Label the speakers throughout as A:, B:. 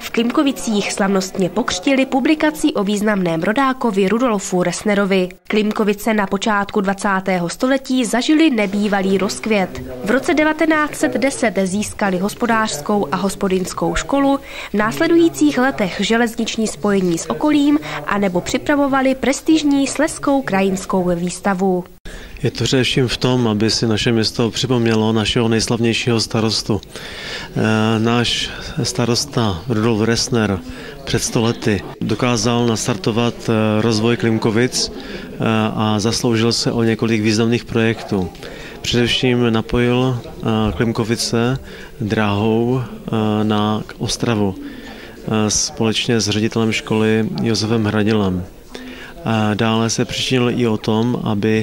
A: v Klimkovicích slavnostně pokřtili publikací o významném rodákovi Rudolfu Resnerovi. Klimkovice na počátku 20. století zažili nebývalý rozkvět. V roce 1910 získali hospodářskou a hospodynskou školu, v následujících letech železniční spojení s okolím anebo připravovali prestižní slezskou krajinskou výstavu.
B: Je to především v tom, aby si naše město připomnělo našeho nejslavnějšího starostu. Náš starosta Rudolf Resner před 100 lety dokázal nastartovat rozvoj Klimkovic a zasloužil se o několik významných projektů. Především napojil Klimkovice dráhou na Ostravu společně s ředitelem školy Josefem Hradilem. Dále se přičinil i o tom, aby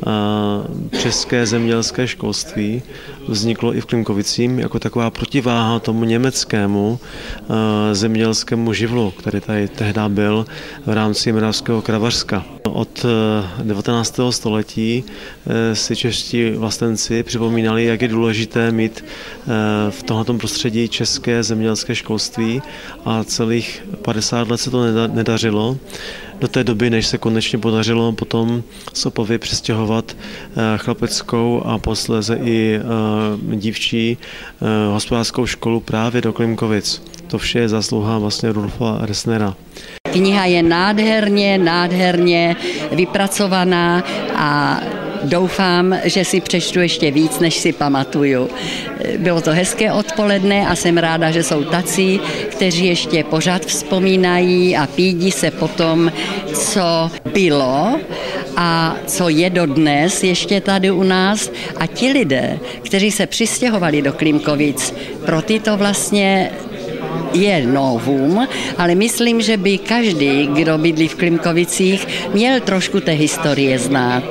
B: české zemědělské školství vzniklo i v Klimkovicím jako taková protiváha tomu německému zemědělskému živlu, který tady tehdy byl v rámci Moravského Kravařska. Od 19. století si čeští vlastenci připomínali, jak je důležité mít v tomto prostředí české zemědělské školství a celých 50 let se to nedařilo. Do té doby, než se konečně podařilo potom z Opavy přestěhovat chlapeckou a posléze i dívčí hospodářskou školu právě do Klimkovic. To vše je zasluha vlastně Rudolfa Resnera.
C: Kniha je nádherně vypracovaná a doufám, že si přečtu ještě víc, než si pamatuju. Bylo to hezké odpoledne a jsem ráda, že jsou tací, kteří ještě pořád vzpomínají a pídí se po tom, co bylo a co je dodnes ještě tady u nás. A ti lidé, kteří se přistěhovali do Klimkovic, pro ty to vlastně je novum, ale myslím, že by každý, kdo bydlí v Klimkovicích, měl trošku té historie znát.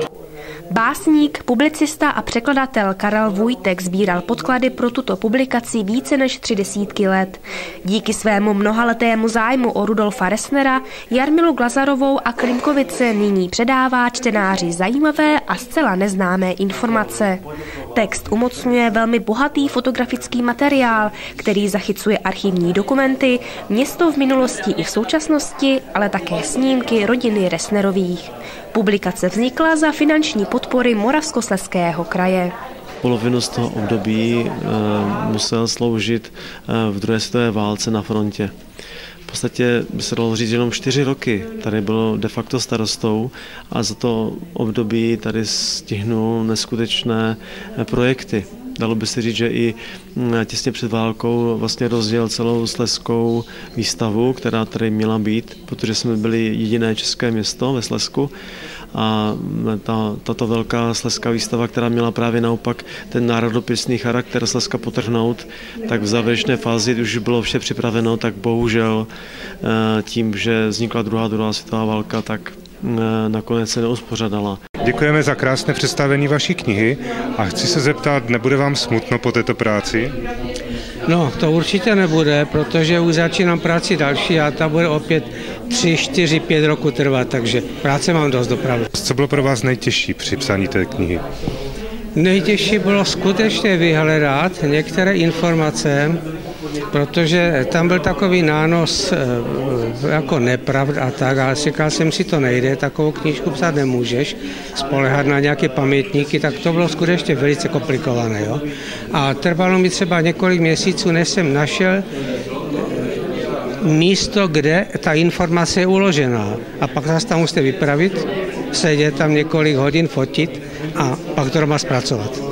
A: Básník, publicista a překladatel Karel Vujtek sbíral podklady pro tuto publikaci více než 30 let. Díky svému mnohaletému zájmu o Rudolfa Resnera Jarmilu Glazarovou a Klimkovice nyní předává čtenáři zajímavé a zcela neznámé informace. Text umocňuje velmi bohatý fotografický materiál, který zachycuje archivní dokumenty, město v minulosti i v současnosti, ale také snímky rodiny Resnerových. Publikace vznikla za finanční podpory Moravskoslezského kraje.
B: Polovinu z toho období musel sloužit v druhé světové válce na frontě. V podstatě by se dalo říct jenom 4 roky. Tady bylo de facto starostou a za to období tady stihnul neskutečné projekty. Dalo by se říct, že i těsně před válkou vlastně rozdělil celou slezskou výstavu, která tady měla být, protože jsme byli jediné české město ve Slezsku. A tato velká slezská výstava, která měla právě naopak ten národopisný charakter Slezska podtrhnout, tak v závěrečné fázi už bylo vše připraveno, tak bohužel tím, že vznikla druhá světová válka, tak nakonec se neuspořádala.
D: Děkujeme za krásné představení vaší knihy a chci se zeptat, nebude vám smutno po této práci?
E: No, to určitě nebude, protože už začínám práci další a ta bude opět 3, 4, 5 roku trvat, takže práce mám dost dopravy.
D: Co bylo pro vás nejtěžší při psaní té knihy?
E: Nejtěžší bylo skutečně vyhledat některé informace, protože tam byl takový nános jako nepravd a tak, ale říkal jsem si, to nejde, takovou knížku psát nemůžeš, spolehat na nějaké pamětníky, tak to bylo skutečně velice komplikované. Jo? A trvalo mi třeba několik měsíců, než jsem našel místo, kde ta informace je uložená. A pak zase tam musíte vypravit, sedět tam několik hodin, fotit a pak to doma zpracovat.